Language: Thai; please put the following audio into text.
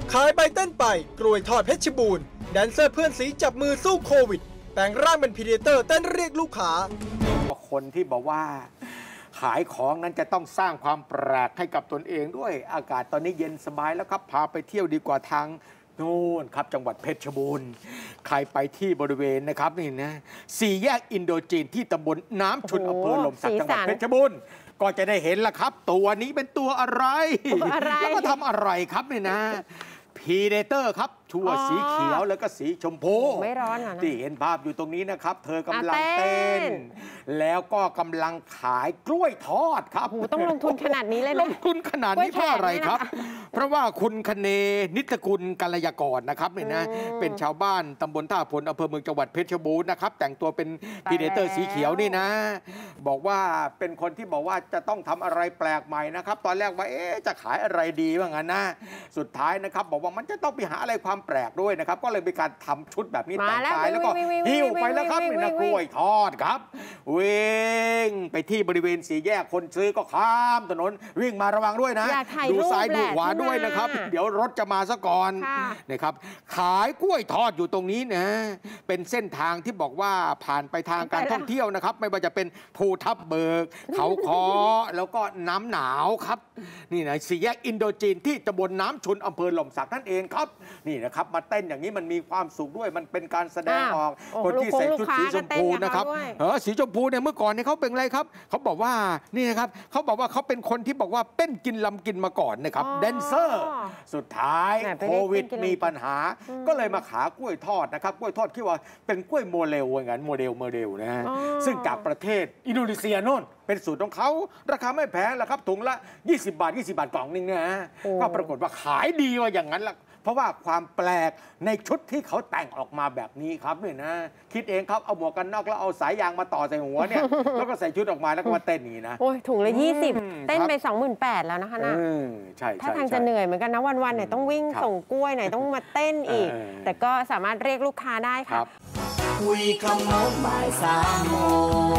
ขายไปเต้นไปกล้วยทอดเพชรบูรณ์แดนเซอร์เพื่อนสีจับมือสู้โควิดแปลงร่างเป็นพรีเดเตอร์เต้นเรียกลูกค้าคนที่บอกว่าขายของนั้นจะต้องสร้างความแปลกให้กับตนเองด้วยอากาศตอนนี้เย็นสบายแล้วครับพาไปเที่ยวดีกว่าทางโน่นครับจังหวัดเพชรบูรณ์ใครไปที่บริเวณนะครับนี่นะสี่แยกอินโดจีนที่ตำบลน้ำชุนอำเภอหล่มสักจังหวัดเพชรบูรณ์ก็จะได้เห็นละครับตัวนี้เป็นตัวอะไรแล้วก็ทำอะไรครับนี่นะพรีเดเตอร์ครับชั่วสีเขียวแล้วก็สีชมพูไม่ร้อนนะที่เห็นภาพอยู่ตรงนี้นะครับเธอกำลังเต้นแล้วก็กำลังขายกล้วยทอดครับต้องลงทุนขนาดนี้เลยนะลงทุนขนาดนี้เพราะอะไรครับเพราะว่าคุณคเนนิตกุลกัลยากรนะครับเนี่ยนะเป็นชาวบ้านตำบลท่าพลอำเภอเมืองจังหวัดเพชรบูรณ์นะครับแต่งตัวเป็นพรีเดเตอร์สีเขียวนี่นะบอกว่าเป็นคนที่บอกว่าจะต้องทำอะไรแปลกใหม่นะครับตอนแรกว่าจะขายอะไรดีว่างั้นนะสุดท้ายนะครับบอกว่ามันจะต้องไปหาอะไรความแปลกด้วยนะครับก็เลยมีการทำชุดแบบนี้แต่งกายแล้วก็หิ้วไปแล้วครับนี่นะกล้วยทอดครับวิ่งไปที่บริเวณสี่แยกคนซื้อก็ข้ามถนนวิ่งมาระวังด้วยนะดูซ้ายดูขวาด้วยนะครับเดี๋ยวรถจะมาซะก่อนนะครับขายกล้วยทอดอยู่ตรงนี้นะเป็นเส้นทางที่บอกว่าผ่านไปทางการท่องเที่ยวนะครับไม่ว่าจะเป็นภูทับเบิกเขาคอแล้วก็น้ำหนาวครับนี่นะสี่แยกอินโดจีนที่ตำบลน้ำชุนอำเภอหล่มสักนั่นเองครับนี่นะครับมาเต้นอย่างนี้มันมีความสุขด้วยมันเป็นการแสดงออกคนที่ใส่ชุดสีชมพูนะครับสีชมพูเนี่ยเมื่อก่อนเนี่ยเขาเป็นอะไรครับเขาบอกว่านี่นะครับเขาบอกว่าเขาเป็นคนที่บอกว่าเต้นกินลำกินมาก่อนนะครับแดนเซอร์สุดท้ายโควิดมีปัญหาก็เลยมาขายกล้วยทอดนะครับกล้วยทอดที่ว่าเป็นกล้วยโมเดลอย่างนั้นโมเดลนะฮะซึ่งจากประเทศอินโดนีเซียโน่นเป็นสูตรของเขาราคาไม่แพงแล้วครับถุงละ20 บาทกล่องนึงเนี่ยก็ปรากฏว่าขายดีว่าอย่างนั้นละเพราะว่าความแปลกในชุดที่เขาแต่งออกมาแบบนี้ครับนี่นะคิดเองครับเอาหมวกกันน็อกแล้วเอาสายยางมาต่อใส่หัวเนี่ยแล้วก็ใส่ชุดออกมาแล้วก็มาเต้นนี่นะโอ้ยถุงละ20เต้นไป 28,000 แล้วนะคะนะใช่ถ้าทางจะเหนื่อยเหมือนกันนะวันๆไหนต้องวิ่งส่งกล้วยไหนต้องมาเต้นอีกแต่ก็สามารถเรียกลูกค้าได้ค่ะคุยขโมงบ่าย3 โมง